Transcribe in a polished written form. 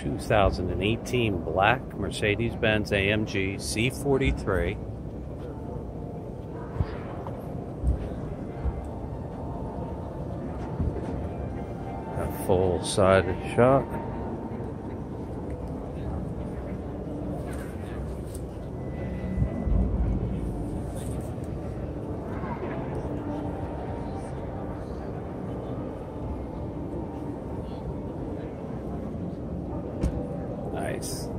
2018 black Mercedes-Benz AMG C43. A full-sided shot.